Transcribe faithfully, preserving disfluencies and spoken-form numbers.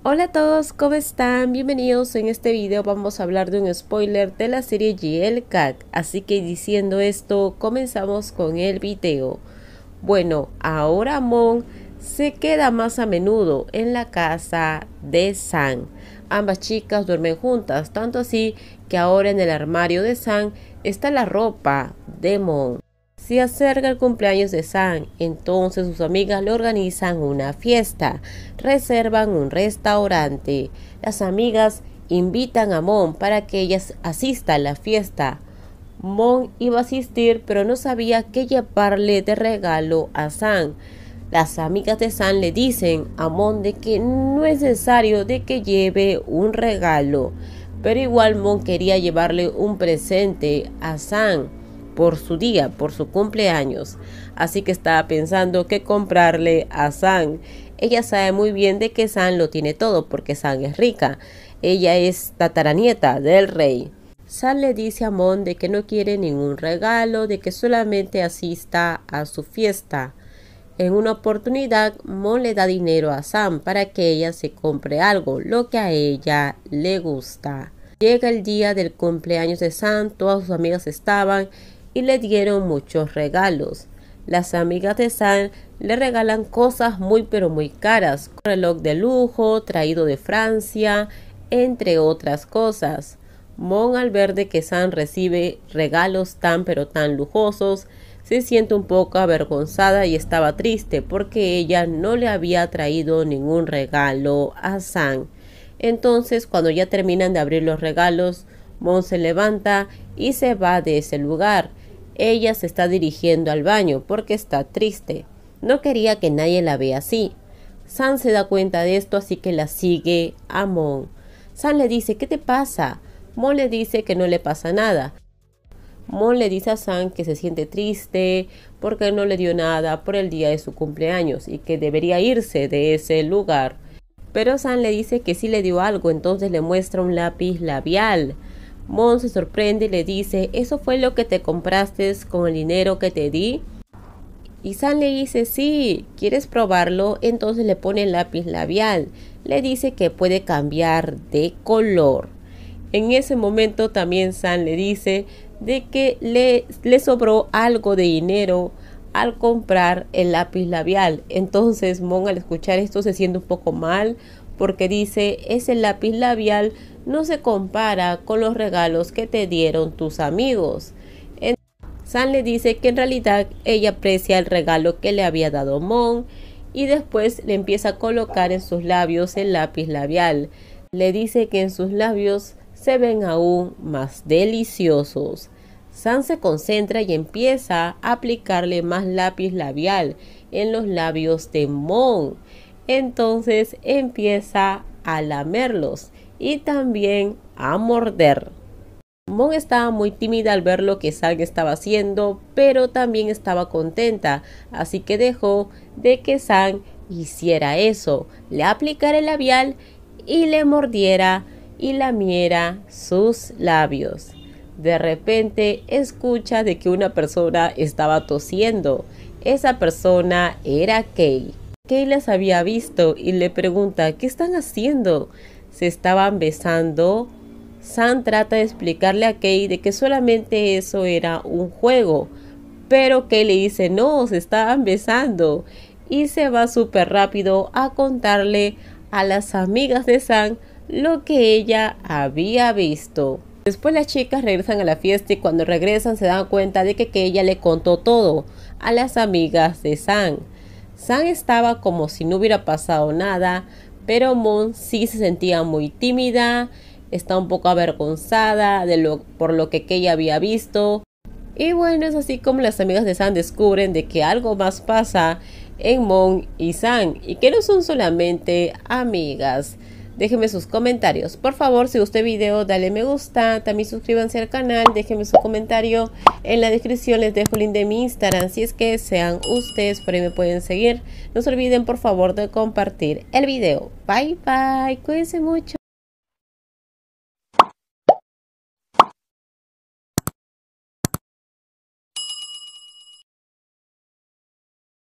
Hola a todos, ¿cómo están? Bienvenidos. En este video vamos a hablar de un spoiler de la serie G L C A C. Así que diciendo esto, comenzamos con el video. Bueno, ahora Mon se queda más a menudo en la casa de Sam. Ambas chicas duermen juntas, tanto así que ahora en el armario de Sam está la ropa de Mon. Se acerca el cumpleaños de Sam, entonces sus amigas le organizan una fiesta, reservan un restaurante. Las amigas invitan a Mon para que ella asista a la fiesta. Mon iba a asistir, pero no sabía qué llevarle de regalo a Sam. Las amigas de Sam le dicen a Mon de que no es necesario de que lleve un regalo, pero igual Mon quería llevarle un presente a Sam por su día, por su cumpleaños. Así que estaba pensando qué comprarle a Sam. Ella sabe muy bien de que Sam lo tiene todo porque Sam es rica. Ella es tataranieta del rey. Sam le dice a Mon de que no quiere ningún regalo, de que solamente asista a su fiesta. En una oportunidad, Mon le da dinero a Sam para que ella se compre algo, lo que a ella le gusta. Llega el día del cumpleaños de Sam, todas sus amigas estaban y le dieron muchos regalos. Las amigas de Sam le regalan cosas muy pero muy caras, un reloj de lujo traído de Francia, entre otras cosas. Mon, al ver de que Sam recibe regalos tan pero tan lujosos, se siente un poco avergonzada y estaba triste porque ella no le había traído ningún regalo a Sam. Entonces, cuando ya terminan de abrir los regalos, Mon se levanta y se va de ese lugar. Ella se está dirigiendo al baño porque está triste. No quería que nadie la vea así. Sam se da cuenta de esto, así que la sigue a Mon. Sam le dice, ¿qué te pasa? Mon le dice que no le pasa nada. Mon le dice a Sam que se siente triste porque no le dio nada por el día de su cumpleaños y que debería irse de ese lugar. Pero Sam le dice que sí le dio algo, entonces le muestra un lápiz labial. Mon se sorprende y le dice, ¿eso fue lo que te compraste con el dinero que te di? Y Sam le dice, sí, ¿quieres probarlo? Entonces le pone el lápiz labial. Le dice que puede cambiar de color. En ese momento también Sam le dice de que le, le sobró algo de dinero al comprar el lápiz labial. Entonces Mon, al escuchar esto, se siente un poco mal porque dice, ese lápiz labial no se compara con los regalos que te dieron tus amigos. Sam le dice que en realidad ella aprecia el regalo que le había dado Mon y después le empieza a colocar en sus labios el lápiz labial. Le dice que en sus labios se ven aún más deliciosos. Sam se concentra y empieza a aplicarle más lápiz labial en los labios de Mon. Entonces empieza a lamerlos y también a morder. Mon estaba muy tímida al ver lo que Sam estaba haciendo, pero también estaba contenta, así que dejó de que Sam hiciera eso, le aplicara el labial y le mordiera y lamiera sus labios. De repente escucha de que una persona estaba tosiendo. Esa persona era Kay. Kay las había visto y le pregunta, ¿qué están haciendo? Se estaban besando. Sam trata de explicarle a Kay de que solamente eso era un juego, pero Kay le dice, no, se estaban besando, y se va súper rápido a contarle a las amigas de Sam lo que ella había visto. Después las chicas regresan a la fiesta y cuando regresan se dan cuenta de que ella le contó todo a las amigas de Sam. Sam estaba como si no hubiera pasado nada, pero Mon sí se sentía muy tímida, está un poco avergonzada de lo, por lo que ella había visto. Y bueno, es así como las amigas de Sam descubren de que algo más pasa en Mon y Sam y que no son solamente amigas. Déjenme sus comentarios. Por favor, si gustó el video, dale me gusta. También suscríbanse al canal. Déjenme su comentario. En la descripción les dejo el link de mi Instagram. Si es que desean ustedes, por ahí me pueden seguir. No se olviden, por favor, de compartir el video. Bye, bye. Cuídense mucho.